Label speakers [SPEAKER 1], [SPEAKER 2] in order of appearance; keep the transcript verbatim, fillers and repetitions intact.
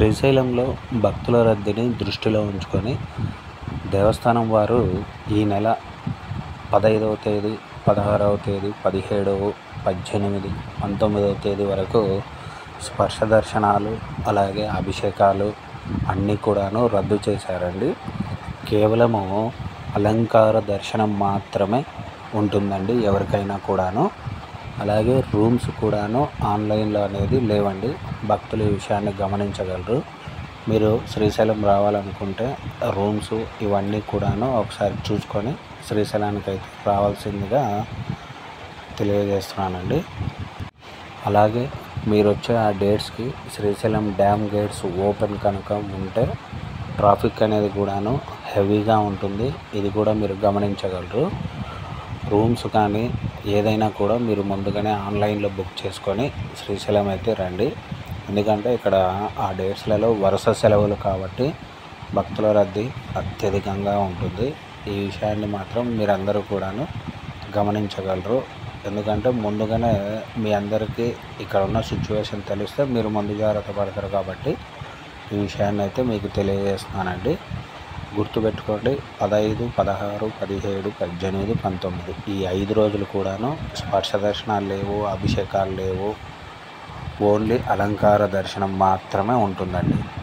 [SPEAKER 1] శ్రీశైలంలో భక్తుల రద్దీని దృష్టిలో ఉంచుకొని దేవస్థానం వారు ఈ నెల పదహైదవ తేదీ, పదహారవ తేదీ, పదిహేడవ, పద్దెనిమిది, పంతొమ్మిదవ తేదీ వరకు స్పర్శ దర్శనాలు అలాగే అభిషేకాలు అన్నీ కూడాను రద్దు చేశారండి. కేవలము అలంకార దర్శనం మాత్రమే ఉంటుందండి ఎవరికైనా కూడాను. అలాగే రూమ్స్ కూడాను ఆన్లైన్లో అనేది లేవండి. భక్తులు ఈ విషయాన్ని గమనించగలరు. మీరు శ్రీశైలం రావాలనుకుంటే రూమ్స్ ఇవన్నీ కూడాను ఒకసారి చూసుకొని శ్రీశైలానికి అయితే రావాల్సిందిగా తెలియజేస్తున్నానండి. అలాగే మీరు వచ్చే ఆ డేట్స్కి శ్రీశైలం డ్యామ్ గేట్స్ ఓపెన్ కనుక ఉంటే ట్రాఫిక్ అనేది కూడాను హెవీగా ఉంటుంది. ఇది కూడా మీరు గమనించగలరు. రూమ్స్ కానీ ఏదైనా కూడా మీరు ముందుగానే ఆన్లైన్లో బుక్ చేసుకొని శ్రీశైలం అయితే రండి. ఎందుకంటే ఇక్కడ ఆ డేట్స్లలో వరుస సెలవులు కాబట్టి భక్తుల రద్దీ అత్యధికంగా ఉంటుంది. ఈ విషయాన్ని మాత్రం మీరందరూ కూడాను గమనించగలరు. ఎందుకంటే ముందుగానే మీ అందరికీ ఇక్కడ ఉన్న సిచ్యువేషన్ తెలిస్తే మీరు ముందు జాగ్రత్త పడతారు కాబట్టి ఈ విషయాన్ని అయితే మీకు తెలియజేస్తున్నానండి. గుర్తుపెట్టుకోండి, పదహైదు, పదహారు, పదిహేడు, పద్దెనిమిది, పంతొమ్మిది ఈ ఐదు రోజులు కూడాను స్పర్శ దర్శనాలు లేవు, అభిషేకాలు లేవు. ఓన్లీ అలంకార దర్శనం మాత్రమే ఉంటుందండి.